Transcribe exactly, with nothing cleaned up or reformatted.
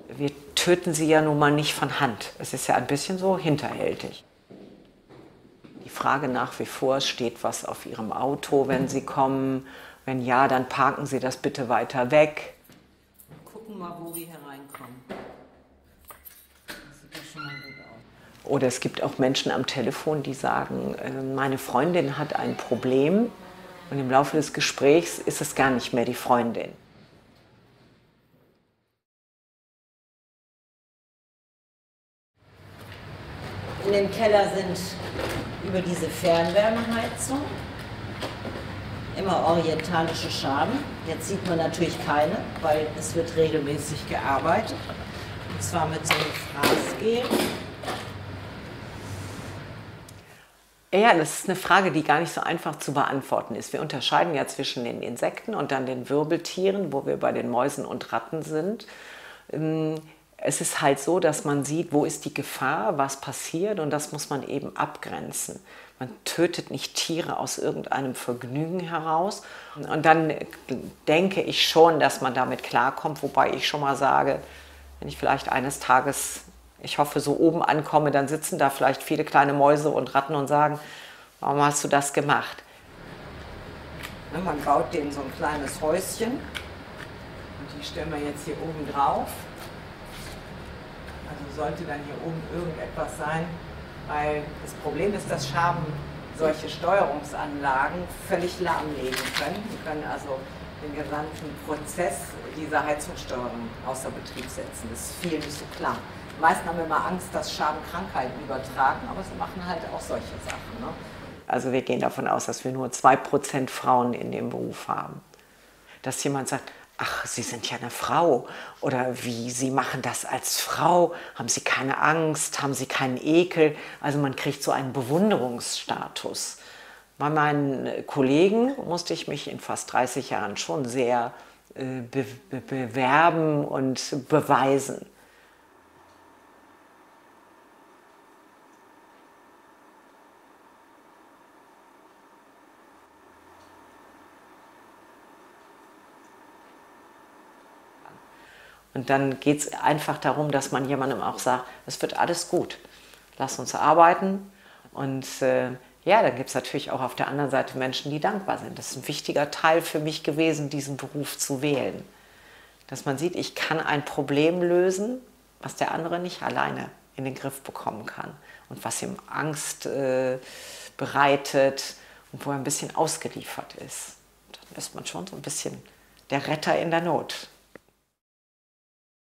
Wir töten sie ja nun mal nicht von Hand. Es ist ja ein bisschen so hinterhältig. Die Frage nach wie vor, steht was auf Ihrem Auto, wenn Sie kommen? Wenn ja, dann parken Sie das bitte weiter weg. Gucken mal, wo wir hier reinkommen. Das sieht ja schon mal gut aus. Oder es gibt auch Menschen am Telefon, die sagen, meine Freundin hat ein Problem. Und im Laufe des Gesprächs ist es gar nicht mehr die Freundin. In dem Keller sind über diese Fernwärmeheizung immer orientalische Schaben. Jetzt sieht man natürlich keine, weil es wird regelmäßig gearbeitet. Und zwar mit so einem Fraßgel. Ja, das ist eine Frage, die gar nicht so einfach zu beantworten ist. Wir unterscheiden ja zwischen den Insekten und dann den Wirbeltieren, wo wir bei den Mäusen und Ratten sind. Es ist halt so, dass man sieht, wo ist die Gefahr, was passiert, und das muss man eben abgrenzen. Man tötet nicht Tiere aus irgendeinem Vergnügen heraus. Und dann denke ich schon, dass man damit klarkommt, wobei ich schon mal sage, wenn ich vielleicht eines Tages, ich hoffe, so oben ankomme, dann sitzen da vielleicht viele kleine Mäuse und Ratten und sagen, warum hast du das gemacht? Man baut denen so ein kleines Häuschen und die stellen wir jetzt hier oben drauf. Also sollte dann hier oben irgendetwas sein, weil das Problem ist, dass Schaben solche Steuerungsanlagen völlig lahmlegen können. Die können also den gesamten Prozess dieser Heizungssteuerung außer Betrieb setzen. Das ist vielen nicht so klar. Die meisten haben immer Angst, dass Schaben Krankheiten übertragen, aber sie machen halt auch solche Sachen. Ne? Also wir gehen davon aus, dass wir nur zwei Prozent Frauen in dem Beruf haben. Dass jemand sagt, ach, Sie sind ja eine Frau, oder wie, Sie machen das als Frau, haben Sie keine Angst, haben Sie keinen Ekel? Also man kriegt so einen Bewunderungsstatus. Bei meinen Kollegen musste ich mich in fast dreißig Jahren schon sehr äh, be be bewerben und beweisen. Und dann geht es einfach darum, dass man jemandem auch sagt, es wird alles gut, lass uns arbeiten. Und äh, ja, dann gibt es natürlich auch auf der anderen Seite Menschen, die dankbar sind. Das ist ein wichtiger Teil für mich gewesen, diesen Beruf zu wählen. Dass man sieht, ich kann ein Problem lösen, was der andere nicht alleine in den Griff bekommen kann. Und was ihm Angst äh, bereitet und wo er ein bisschen ausgeliefert ist. Dann ist man schon so ein bisschen der Retter in der Not.